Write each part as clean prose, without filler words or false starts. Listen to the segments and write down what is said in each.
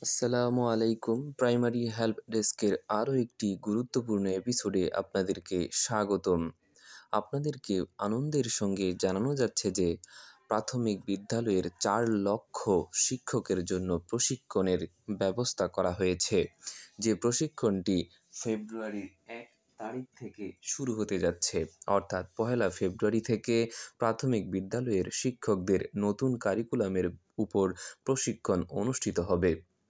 আসসালামু আলাইকুম। Primary help ডেস্কের আরও একটি গুরুত্বপূর্ণ এপিসোডে আপনাদেরকে স্বাগতম। আপনাদেরকে আনন্দের সঙ্গে জানানো যাচ্ছে যে প্রাথমিক বিদ্যালয়ের ৪ লক্ষ শিক্ষকের জন্য প্রশিক্ষণের ব্যবস্থা করা হয়েছে। যে প্রশিক্ষণটি ফেব্রুয়ারির ১ তারিখ থেকে শুরু হতে যাচ্ছে। অর্থাৎ পহেলা ফেব্রুয়ারি থেকে প্রাথমিক বিদ্যালয়ের শিক্ষকদের নতুন কারিকুলামের উপর প্রশিক্ষণ অনুষ্ঠিত হবে।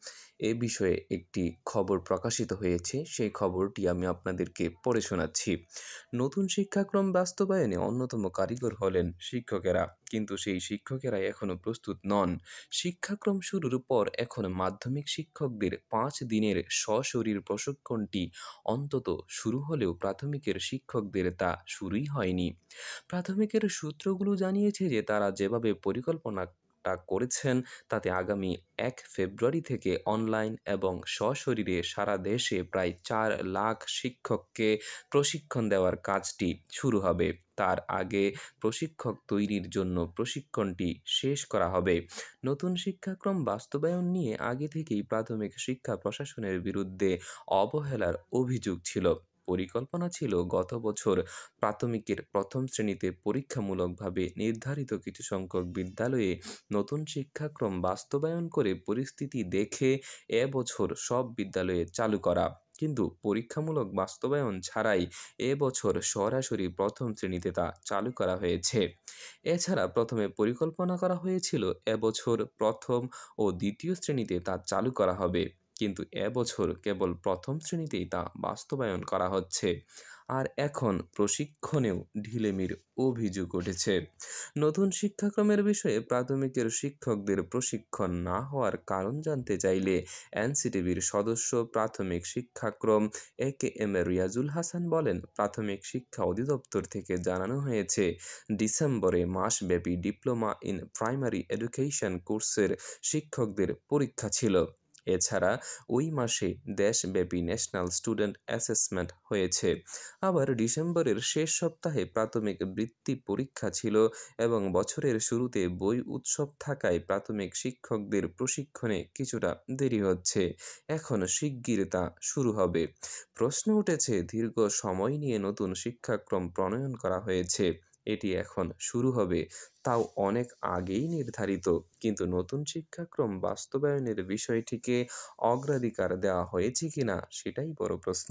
এ বিষয়ে একটি খবর প্রকাশিত হয়েছে, সেই খবরটি আমি আপনাদেরকে পড়ে শোনাচ্ছি। নতুন শিক্ষাক্রম বাস্তবায়নে অন্যতম কারিগর হলেন শিক্ষকেরা, কিন্তু সেই শিক্ষকেরা এখনও প্রস্তুত নন। শিক্ষাক্রম শুরুর পর এখন মাধ্যমিক শিক্ষকদের ৫ দিনের সশরীর প্রশিক্ষণটি অন্তত শুরু হলেও প্রাথমিকের শিক্ষকদের তা শুরুই হয়নি। প্রাথমিকের সূত্রগুলো জানিয়েছে যে তারা যেভাবে পরিকল্পনা করেছেন তাতে আগামী ১ ফেব্রুয়ারি থেকে অনলাইন এবং সশরীরে সারা দেশে প্রায় ৪ লাখ শিক্ষককে প্রশিক্ষণ দেওয়ার কাজটি শুরু হবে। তার আগে প্রশিক্ষক তৈরির জন্য প্রশিক্ষণটি শেষ করা হবে। নতুন শিক্ষাক্রম বাস্তবায়ন নিয়ে আগে থেকেই প্রাথমিক শিক্ষা প্রশাসনের বিরুদ্ধে অবহেলার অভিযোগ ছিল। পরিকল্পনা ছিল গত বছর প্রাথমিকের প্রথম শ্রেণীতে পরীক্ষামূলকভাবে নির্ধারিত কিছু সংখ্যক বিদ্যালয়ে নতুন শিক্ষাক্রম বাস্তবায়ন করে পরিস্থিতি দেখে এবছর সব বিদ্যালয়ে চালু করা, কিন্তু পরীক্ষামূলক বাস্তবায়ন ছাড়াই এবছর সরাসরি প্রথম শ্রেণীতে তা চালু করা হয়েছে। এছাড়া প্রথমে পরিকল্পনা করা হয়েছিল এবছর প্রথম ও দ্বিতীয় শ্রেণীতে তা চালু করা হবে, কিন্তু এবছর কেবল প্রথম শ্রেণীতেই তা বাস্তবায়ন করা হচ্ছে। আর এখন প্রশিক্ষণেও ঢিলেমির অভিযোগ উঠেছে। নতুন শিক্ষাক্রমের বিষয়ে প্রাথমিকের শিক্ষকদের প্রশিক্ষণ না হওয়ার কারণ জানতে চাইলে এনসিটিবির সদস্য প্রাথমিক শিক্ষাক্রম একেএম রিয়াজুল হাসান বলেন, প্রাথমিক শিক্ষা অধিদপ্তর থেকে জানানো হয়েছে ডিসেম্বরে মাসব্যাপী ডিপ্লোমা ইন প্রাইমারি এডুকেশন কোর্সের শিক্ষকদের পরীক্ষা ছিল। এছাড়া ওই মাসে দেশব্যাপী ন্যাশনাল স্টুডেন্ট অ্যাসেসমেন্ট হয়েছে। আবার ডিসেম্বরের শেষ সপ্তাহে প্রাথমিক বৃত্তি পরীক্ষা ছিল এবং বছরের শুরুতে বই উৎসব থাকায় প্রাথমিক শিক্ষকদের প্রশিক্ষণে কিছুটা দেরি হচ্ছে। এখন শিগগির তা শুরু হবে। প্রশ্ন উঠেছে, দীর্ঘ সময় নিয়ে নতুন শিক্ষাক্রম প্রণয়ন করা হয়েছে, এটি এখন শুরু হবে, তাও অনেক আগেই নির্ধারিত, কিন্তু নতুন শিক্ষাক্রম বাস্তবায়নের বিষয়টিকে অগ্রাধিকার দেওয়া হয়েছে কিনা সেটাই বড় প্রশ্ন।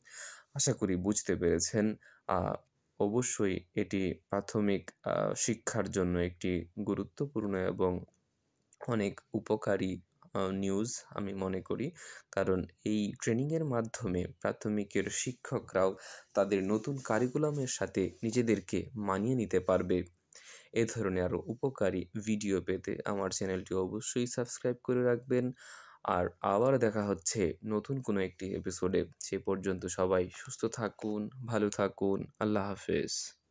আশা করি বুঝতে পেরেছেন। আ অবশ্যই এটি প্রাথমিক শিক্ষার জন্য একটি গুরুত্বপূর্ণ এবং অনেক উপকারী নিউজ আমি মনে করি। কারণ এই ট্রেনিংয়ের মাধ্যমে প্রাথমিকের শিক্ষকরাও তাদের নতুন কারিকুলামের সাথে নিজেদেরকে মানিয়ে নিতে পারবে। এ ধরনের আরও উপকারী ভিডিও পেতে আমার চ্যানেলটি অবশ্যই সাবস্ক্রাইব করে রাখবেন। আর আবার দেখা হচ্ছে নতুন কোনো একটি এপিসোডে। সে পর্যন্ত সবাই সুস্থ থাকুন, ভালো থাকুন। আল্লাহ হাফেজ।